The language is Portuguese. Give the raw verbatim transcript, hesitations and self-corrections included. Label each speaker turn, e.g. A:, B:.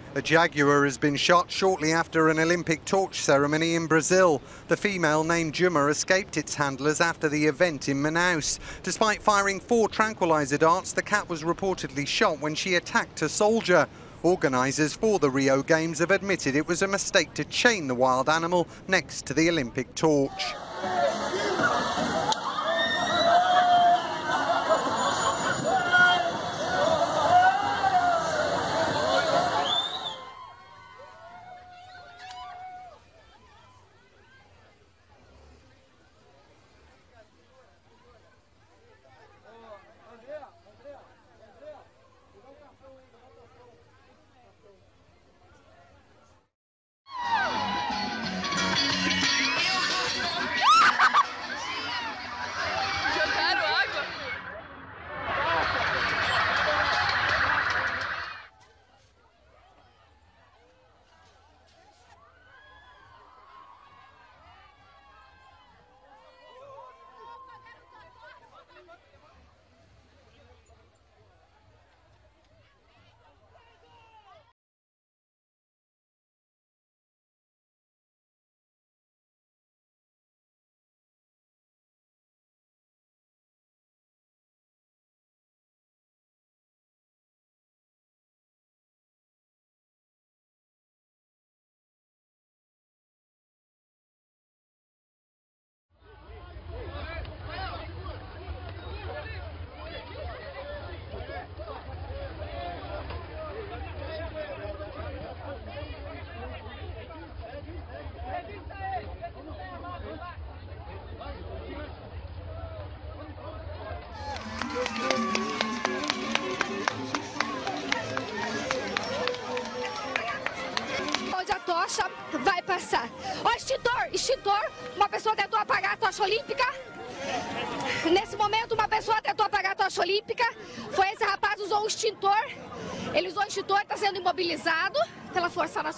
A: A jaguar has been shot shortly after an Olympic torch ceremony in Brazil. The female named Juma escaped its handlers after the event in Manaus. Despite firing four tranquilizer darts, the cat was reportedly shot when she attacked a soldier. Organisers for the Rio Games have admitted it was a mistake to chain the wild animal next to the Olympic torch.
B: Onde a tocha vai passar. Ó, extintor, extintor, uma pessoa tentou apagar a tocha olímpica. Nesse momento, uma pessoa tentou apagar a tocha olímpica. Foi esse rapaz, usou o extintor. Ele usou o extintor, está sendo imobilizado pela Força Nacional.